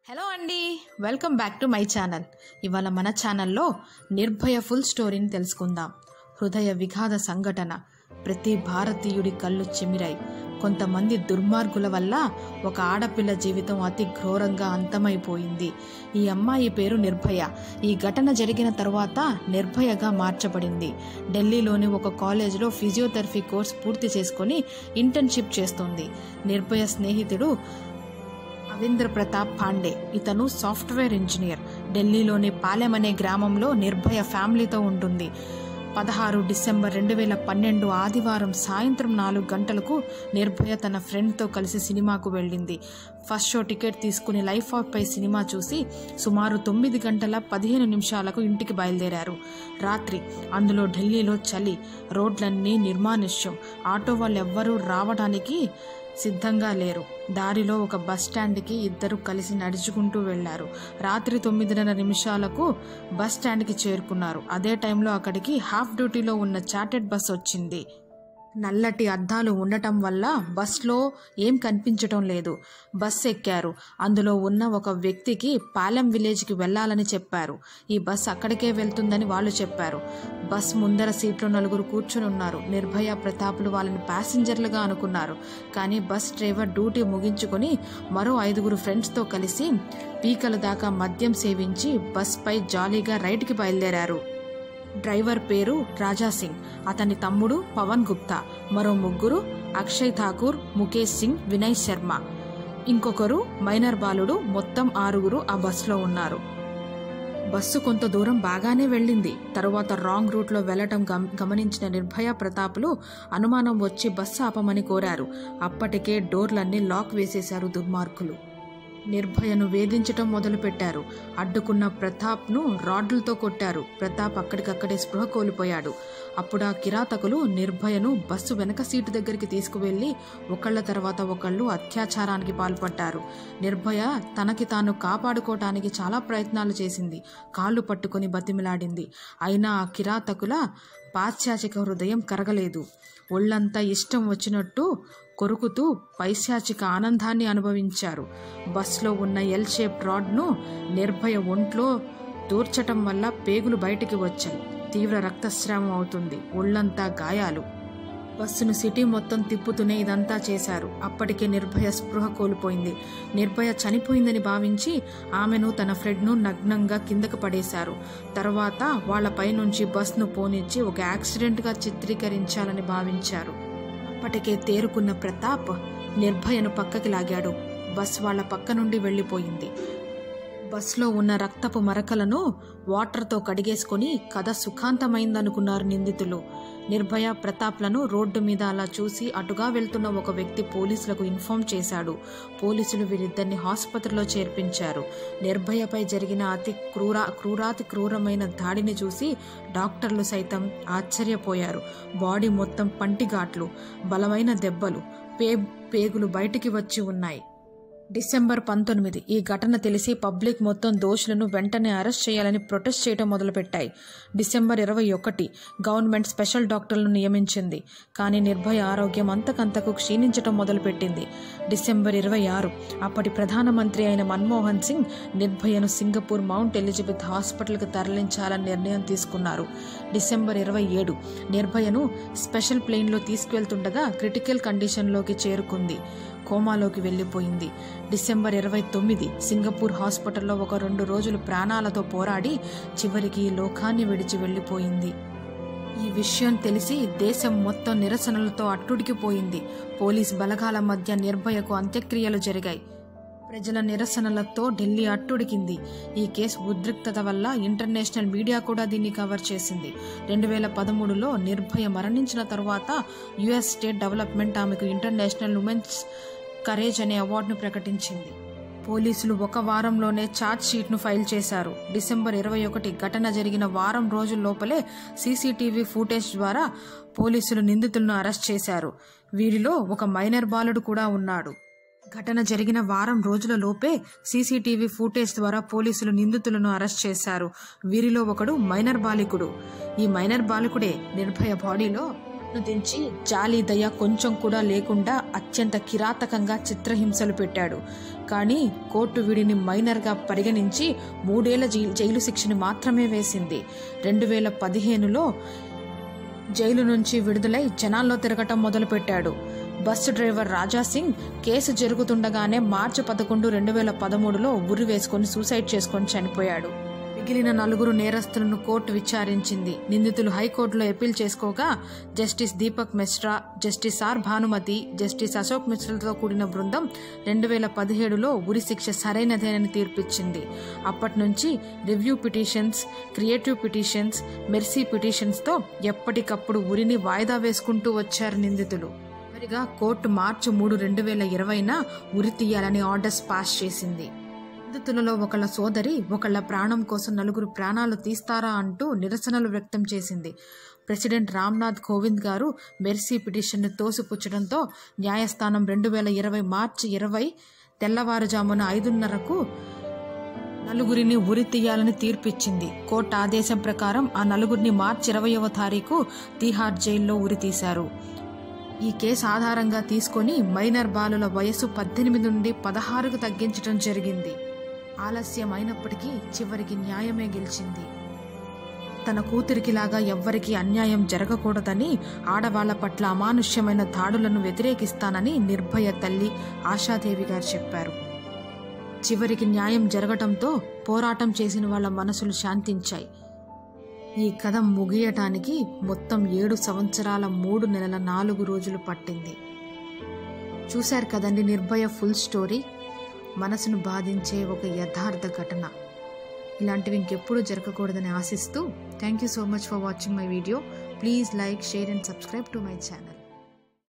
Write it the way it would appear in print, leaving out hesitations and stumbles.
Hello అండి, welcome back to my channel. ఇవాళ మన ఛానల్లో నిర్భయ ఫుల్ స్టోరీని తెలుసుకుందాం. హృదయ విఘాత సంఘటన. ప్రతి భారతీయుడి కళ్ళు చెమిరాయి. కొంతమంది దుర్మార్గుల వల్ల ఒక ఆడపిల్ల జీవితం అతి ఘోరంగా అంతమైపోయింది. ఈ అమ్మాయి పేరు నిర్భయ. ఈ ఘటన జరిగిన తర్వాత నిర్భయగా మార్చబడింది. ఢిల్లీలోని ఒక కాలేజీలో ఫిజియోథెరపీ కోర్స్ పూర్తి చేసుకొని ఇంటర్న్షిప్ చేస్తుంది. నిర్భయ స్నేహితుడు రవీంద్ర ప్రతాప్ పాండే. ఇతను సాఫ్ట్వేర్ ఇంజనీర్. ఢిల్లీలోని పాలెం అనే గ్రామంలో నిర్భయ ఫ్యామిలీతో ఉంటుంది. 16 డిసెంబర్ 2012 ఆదివారం సాయంత్రం 4 గంటలకు నిర్భయ తన ఫ్రెండ్తో కలిసి సినిమాకు వెళ్ళింది. ఫస్ట్ షో టికెట్ తీసుకుని లైఫ్ ఆఫ్ పై సినిమా చూసి సుమారు 9 గంటల 15 నిమిషాలకు ఇంటికి బయలుదేరారు. రాత్రి. అందులో ఢిల్లీలో చలి, రోడ్లన్నీ నిర్మానుష్యం. ఆటో వాళ్ళు ఎవ్వరూ రావడానికి సిద్ధంగా లేరు. దారిలో ఒక బస్ స్టాండ్కి ఇద్దరు కలిసి నడుచుకుంటూ వెళ్లారు. రాత్రి 9:30 నిమిషాలకు బస్ స్టాండ్కి చేరుకున్నారు. అదే టైంలో అక్కడికి హాఫ్ డ్యూటీలో ఉన్న చార్టెడ్ బస్ వచ్చింది. నల్లటి అద్దాలు ఉండటం వల్ల బస్లో ఏం కనిపించటం లేదు. బస్ ఎక్కారు. అందులో ఉన్న ఒక వ్యక్తికి పాలెం విలేజ్కి వెళ్లాలని చెప్పారు. ఈ బస్ అక్కడికే వెళ్తుందని వాళ్ళు చెప్పారు. బస్ ముందర సీట్లో 4 కూర్చుని ఉన్నారు. నిర్భయ, ప్రతాప్లు వాళ్ళని ప్యాసింజర్లుగా అనుకున్నారు. కానీ బస్ డ్రైవర్ డ్యూటీ ముగించుకొని మరో 5 ఫ్రెండ్స్తో కలిసి పీకల దాకా మద్యం సేవించి బస్ పై జాలీగా రైడ్కి బయలుదేరారు. డ్రైవర్ పేరు రాజా సింగ్, అతని తమ్ముడు పవన్ గుప్తా, మరో 3 అక్షయ్ ఠాకూర్, ముఖేష్ సింగ్, వినయ్ శర్మ, ఇంకొకరు మైనర్ బాలుడు. మొత్తం 6 ఆ బస్సులో ఉన్నారు. బస్సు కొంత దూరం బాగానే వెళ్ళింది. తరువాత రాంగ్ రూట్లో వెళ్లటం గమనించిన నిర్భయ, ప్రతాప్లు అనుమానం వచ్చి బస్సు ఆపమని కోరారు. అప్పటికే డోర్లన్నీ లాక్ వేసేశారు దుర్మార్గులు. నిర్భయను వేధించటం మొదలుపెట్టారు. అడ్డుకున్న ప్రతాప్ను రాడ్లతో కొట్టారు. ప్రతాప్ అక్కడికక్కడే స్పృహ కోల్పోయాడు. అప్పుడు ఆ కిరాతకులు నిర్భయను బస్సు వెనక సీటు దగ్గరికి తీసుకువెళ్లి ఒకళ్ల తర్వాత ఒకళ్ళు అత్యాచారానికి పాల్పడ్డారు. నిర్భయ తనకి తాను కాపాడుకోవటానికి చాలా ప్రయత్నాలు చేసింది. కాళ్ళు పట్టుకుని బతిమిలాడింది. అయినా ఆ కిరాతకుల పాశ్చాత్యక హృదయం కరగలేదు. ఒళ్లంతా ఇష్టం వచ్చినట్టు కొరుకుతూ పైశాచిక ఆనందాన్ని అనుభవించారు. బస్లో ఉన్న ఎల్ షేప్ రాడ్ను నిర్భయ ఒంట్లో దూర్చటం వల్ల పేగులు బయటికి వచ్చాయి. తీవ్ర రక్తస్రావం అవుతుంది. ఒళ్లంతా గాయాలు. బస్సును సిటీ మొత్తం తిప్పుతూనే ఇదంతా చేశారు. అప్పటికే నిర్భయ స్పృహ కోల్పోయింది. నిర్భయ చనిపోయిందని భావించి ఆమెను, తన ఫ్రెండ్ను నగ్నంగా కిందకు పడేశారు. తర్వాత వాళ్లపై నుంచి బస్ను పోనిచ్చి ఒక యాక్సిడెంట్గా చిత్రీకరించాలని భావించారు. అప్పటికే తేరుకున్న ప్రతాప్ నిర్భయను పక్కకి లాగాడు. బస్ వాళ్ల పక్క నుండి వెళ్లిపోయింది. బస్లో ఉన్న రక్తపు మరకలను వాటర్తో కడిగేసుకుని కథ సుఖాంతమైందనుకున్నారు నిందితులు. నిర్భయ, ప్రతాప్లను రోడ్డు మీద అలా చూసి అటుగా వెళ్తున్న ఒక వ్యక్తి పోలీసులకు ఇన్ఫార్మ్ చేశాడు. పోలీసులు వీరిద్దరిని ఆసుపత్రిలో చేర్పించారు. నిర్భయపై జరిగిన అతి క్రూరాతి క్రూరమైన దాడిని చూసి డాక్టర్లు సైతం ఆశ్చర్యపోయారు. బాడీ మొత్తం పంటిఘాట్లు, బలమైన దెబ్బలు, పేగులు బయటికి వచ్చి ఉన్నాయి. డిసెంబర్ 19 ఈ ఘటన తెలిసి పబ్లిక్ మొత్తం దోషులను వెంటనే అరెస్ట్ చేయాలని ప్రొటెస్ట్ చేయడం మొదలుపెట్టాయి. డిసెంబర్ 21 గవర్నమెంట్ స్పెషల్ డాక్టర్లను నియమించింది. కానీ నిర్భయ ఆరోగ్యం అంతకంతకు క్షీణించడం మొదలుపెట్టింది. డిసెంబర్ 26 అప్పటి ప్రధానమంత్రి అయిన మన్మోహన్ సింగ్ నిర్భయను సింగపూర్ మౌంట్ ఎలిజబెత్ హాస్పిటల్కి తరలించాలని నిర్ణయం తీసుకున్నారు. డిసెంబర్ 27 నిర్భయను స్పెషల్ ప్లేన్లో తీసుకువెళ్తుండగా క్రిటికల్ కండిషన్లోకి చేరుకుంది. కోమాలోకి వెళ్లిపోయింది. డిసెంబర్ 29 సింగపూర్ హాస్పిటల్లో ఒక 2 రోజులు ప్రాణాలతో పోరాడి చివరికి ఈ లోకాన్ని విడిచి వెళ్లిపోయింది. ఈ విషయం తెలిసి దేశం మొత్తం నిరసనలతో అట్టుడికిపోయింది. పోలీస్ బలగాల మధ్య నిర్భయకు అంత్యక్రియలు జరిగాయి. ప్రజల నిరసనలతో ఢిల్లీ అట్టుడికింది. ఈ కేసు ఉద్రిక్తత వల్ల ఇంటర్నేషనల్ మీడియా కూడా దీన్ని కవర్ చేసింది. 2013లో నిర్భయ మరణించిన తరువాత యుఎస్ స్టేట్ డెవలప్మెంట్ ఆమెకు ఇంటర్నేషనల్ ఉమెన్స్ కరేజ్ అనే అవార్డును ప్రకటించింది. పోలీసులు 1 వారంలోనే ఛార్జ్ షీట్ను ఫైల్ చేశారు. డిసెంబర్ 21 ఘటన జరిగిన వారం రోజుల లోపలే సీసీటీవీ ఫుటేజ్ ద్వారా పోలీసులు నిందితులను అరెస్ట్ చేశారు. వీరిలో ఒక మైనర్ బాలుడు కూడా ఉన్నాడు. ఘటన జరిగిన వారం రోజుల లోపే సీసీటీవీ ఫుటేజ్ ద్వారా పోలీసులు నిందితులను అరెస్ట్ చేశారు. వీరిలో ఒకడు మైనర్ బాలికుడు. ఈ మైనర్ బాలికుడే నిర్భయ బాడీలో దించి జాలి దయ కొంచెం కూడా లేకుండా అత్యంత కిరాతకంగా చిత్రహింసలు పెట్టాడు. కానీ కోర్టు వీడిని మైనర్గా పరిగణించి 3 ఏళ్ల జైలు శిక్షను మాత్రమే వేసింది. 2015లో జైలు నుంచి విడుదలై జనాల్లో తిరగటం మొదలుపెట్టాడు. బస్సు డ్రైవర్ రాజాసింగ్ కేసు జరుగుతుండగానే మార్చి 11, 2013లో ఉరి వేసుకుని సూసైడ్ చేసుకుని చనిపోయాడు. మిగిలిన 4 నేరస్తులను కోర్టు విచారించింది. నిందితులు హైకోర్టులో అప్పీల్ చేసుకోగా justice Deepak Mishra, justice R Bhanumathi, justice Ashok మిశ్రాలతో కూడిన బృందం 2017లో ఉరి శిక్ష సరైనదేనని తీర్పిచ్చింది. అప్పటి నుంచి review petitions, creative petitions, mercy పిటిషన్స్తో ఎప్పటికప్పుడు ఉరిని వాయిదా వేసుకుంటూ వచ్చారు నిందితులు. చివరిగా కోర్టు మార్చి 3, 2020న ఉరి తీయాలని ఆర్డర్స్ పాస్ చేసింది. నిందితులలో ఒకళ్ళ సోదరి ఒకళ్ళ ప్రాణం కోసం 4 ప్రాణాలు తీస్తారా అంటూ నిరసనలు వ్యక్తం చేసింది. ప్రెసిడెంట్ రామ్నాథ్ కోవింద్ గారు మెర్సీ పిటిషన్ను తోసిపుచ్చడంతో న్యాయస్థానం 2020 మార్చి 20 తెల్లవారుజామున 5:30కు 4 ఉరి తీయాలని తీర్పిచ్చింది. కోర్టు ఆదేశం ప్రకారం ఆ 4 మార్చి 20వ తారీఖు తీహార్ జైల్లో ఉరి తీశారు. ఈ కేసు ఆధారంగా తీసుకొని మైనర్ బాలుల వయసు 18 నుండి 16కు తగ్గించడం జరిగింది. ఆలస్యం అయినప్పటికీ చివరికి న్యాయమే గెలిచింది. తన కూతురికిలాగా ఎవ్వరికీ అన్యాయం జరగకూడదని, ఆడవాళ్ల పట్ల అమానుష్యమైన దాడులను వ్యతిరేకిస్తానని నిర్భయ తల్లి ఆశాదేవి గారు చెప్పారు. చివరికి న్యాయం జరగటంతో పోరాటం చేసిన వాళ్ల మనసులు శాంతించాయి. ఈ కథ ముగియటానికి మొత్తం 7 సంవత్సరాల 3 నెలల 4 రోజులు పట్టింది. చూశారు కదండి నిర్భయ ఫుల్ స్టోరీ. మనసును బాధించే ఒక యథార్థ ఘటన. ఇలాంటివి ఇంకెప్పుడు జరగకూడదని ఆశిస్తూ thank you so much for watching my video. Please like, share and subscribe to my channel.